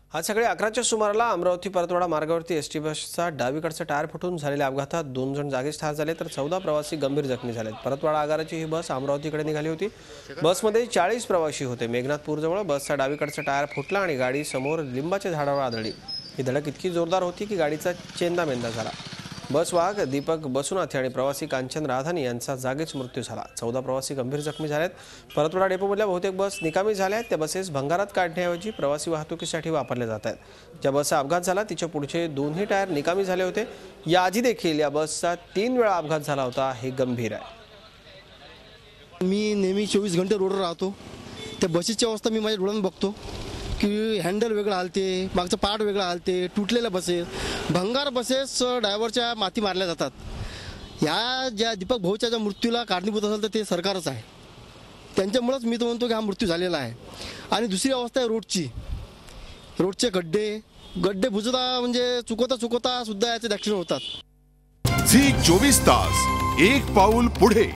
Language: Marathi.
आज सकाळी 11च्या सुमाराला अमरावती परतवाडा मार्गावरती एसटी बसचा डावीकडचा टायर फुटून झालेल्या अपघातात 2 जण जागीच ठार झाले तर 14 प्रवासी गंभीर जखमी झालेत। परतवाडा आगाराची ही बस अमरावतीकडे निघाली होती। बसमध्ये 40 प्रवासी होते। मेघनाथपूरजवळ बसचा डावीकडचा टायर फुटला आणि गाडी समोर लिंबाच्या झाडावर आदळली। ही धडक इतकी जोरदार होती की गाडीचा चेंदामेंदा झाला। बस वाहक दीपक बसुनाथे आणि प्रवासी कांचन राधानी यांचा जागीच मृत्यू झाला। 14 प्रवासी गंभीर जखमी झालेत। परतवाडा डेपोमधल्या बहुतेक बस निकामी झाल्या आहेत। त्या बसेस भंगारात काढण्याऐवजी प्रवासी वाहतुकीसाठी वापरल्या जात आहेत। ज्या बसचा अपघात झाला तिचे पुढचे दोन्ही टायर निकामी झाले होते। याआधी देखील या बसचा 3 वेळा अपघात झाला होता। हे गंभीर आहे। मी नेहमी 24 घंटे रोडवर राहतो। त्या बसेसची अवस्था मी माझ्या डोळ्याने बघतो की हँडल वेगळं हालते, मागचं पार्ट वेगळं हालते, तुटलेल्या बसेस, भंगार बसेस ड्रायव्हरच्या माती मारल्या जातात। ह्या ज्या दीपक भाऊच्या ज्या मृत्यूला कारणीभूत असेल तर ते सरकारच आहे। त्यांच्यामुळेच मी तो म्हणतो की हा मृत्यू झालेला आहे। आणि दुसरी अवस्था आहे रोडचे गड्डे बुजता म्हणजे चुकवता सुद्धा याचे ॲक्सिडेंट होतात। Zee24 तास एक पाऊल पुढे।